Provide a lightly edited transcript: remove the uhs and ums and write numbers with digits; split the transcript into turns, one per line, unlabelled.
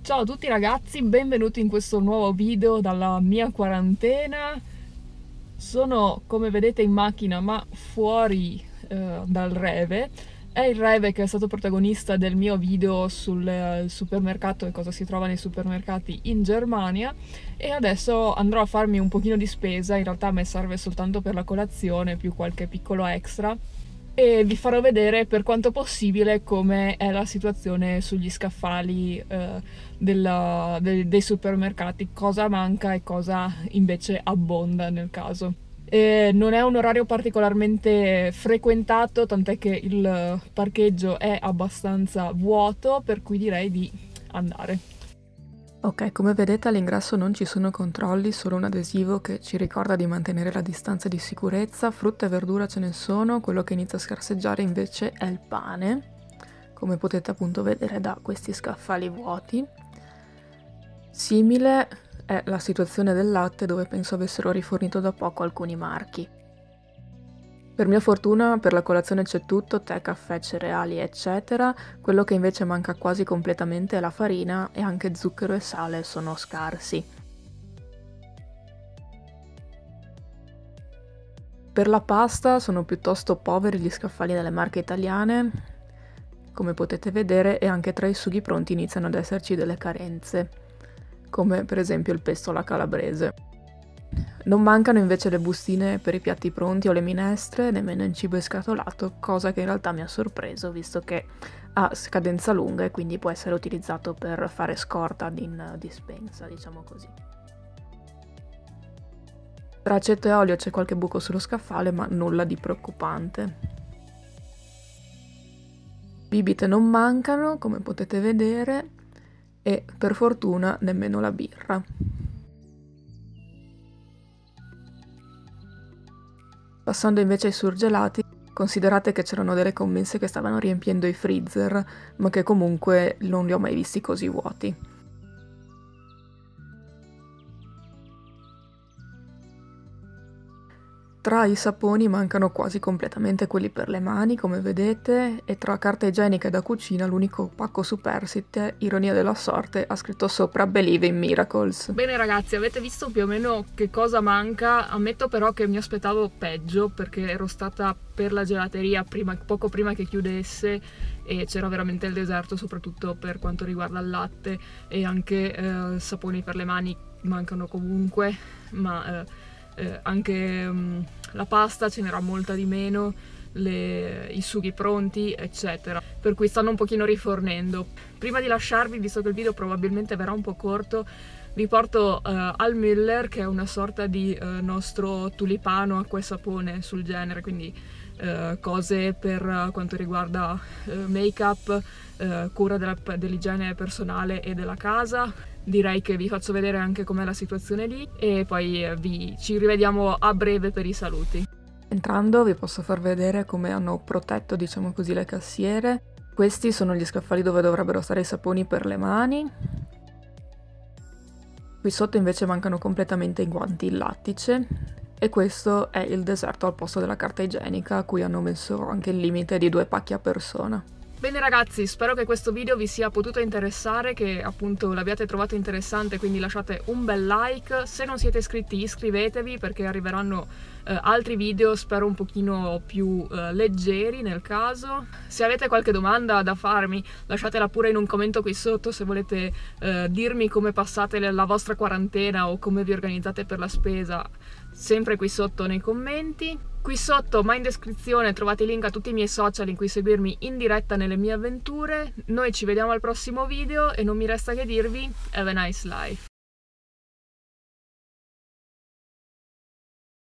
Ciao a tutti ragazzi, benvenuti in questo nuovo video dalla mia quarantena. Sono, come vedete, in macchina ma fuori dal Reve. È il Reve che è stato protagonista del mio video sul supermercato e cosa si trova nei supermercati in Germania, e adesso andrò a farmi un pochino di spesa. In realtà a me serve soltanto per la colazione più qualche piccolo extra, e vi farò vedere per quanto possibile come è la situazione sugli scaffali dei supermercati, cosa manca e cosa invece abbonda nel caso. Non è un orario particolarmente frequentato, tant'è che il parcheggio è abbastanza vuoto, per cui direi di andare.
Ok, come vedete all'ingresso non ci sono controlli, solo un adesivo che ci ricorda di mantenere la distanza di sicurezza. Frutta e verdura ce ne sono, quello che inizia a scarseggiare invece è il pane, come potete appunto vedere da questi scaffali vuoti. Simile è la situazione del latte, dove penso avessero rifornito da poco alcuni marchi. Per mia fortuna per la colazione c'è tutto, tè, caffè, cereali eccetera. Quello che invece manca quasi completamente è la farina, e anche zucchero e sale sono scarsi. Per la pasta sono piuttosto poveri gli scaffali delle marche italiane, come potete vedere, e anche tra i sughi pronti iniziano ad esserci delle carenze, come per esempio il pesto alla calabrese. Non mancano invece le bustine per i piatti pronti o le minestre, nemmeno il cibo scatolato, cosa che in realtà mi ha sorpreso, visto che ha scadenza lunga e quindi può essere utilizzato per fare scorta in dispensa, diciamo così. Tra aceto e olio c'è qualche buco sullo scaffale, ma nulla di preoccupante. Bibite non mancano, come potete vedere, e per fortuna nemmeno la birra. Passando invece ai surgelati, considerate che c'erano delle commesse che stavano riempiendo i freezer, ma che comunque non li ho mai visti così vuoti. Tra i saponi mancano quasi completamente quelli per le mani, come vedete, e tra carta igienica e da cucina l'unico pacco superstite, ironia della sorte, ha scritto sopra "Believe in Miracles".
Bene ragazzi, avete visto più o meno che cosa manca. Ammetto però che mi aspettavo peggio, perché ero stata per la gelateria poco prima che chiudesse e c'era veramente il deserto, soprattutto per quanto riguarda il latte, e anche saponi per le mani mancano comunque, ma anche la pasta ce n'era molta di meno, i sughi pronti eccetera, per cui stanno un pochino rifornendo. Prima di lasciarvi, visto che il video probabilmente verrà un po' corto, vi porto al Müller, che è una sorta di nostro tulipano acqua e sapone sul genere, quindi cose per quanto riguarda make up, cura dell'igiene personale e della casa. Direi che vi faccio vedere anche com'è la situazione lì, e poi ci rivediamo a breve per i saluti.
Entrando vi posso far vedere come hanno protetto, diciamo così, le cassiere. Questi sono gli scaffali dove dovrebbero stare i saponi per le mani. Qui sotto invece mancano completamente i guanti in lattice, e questo è il deserto al posto della carta igienica, a cui hanno messo anche il limite di 2 pacchi a persona.
Bene ragazzi, spero che questo video vi sia potuto interessare, che appunto l'abbiate trovato interessante, quindi lasciate un bel like. Se non siete iscritti iscrivetevi, perché arriveranno altri video, spero un pochino più leggeri nel caso. Se avete qualche domanda da farmi, lasciatela pure in un commento qui sotto. Se volete dirmi come passate la vostra quarantena o come vi organizzate per la spesa, sempre qui sotto nei commenti. Qui sotto, ma in descrizione, trovate i link a tutti i miei social in cui seguirmi in diretta nelle mie avventure. Noi ci vediamo al prossimo video e non mi resta che dirvi have a nice life.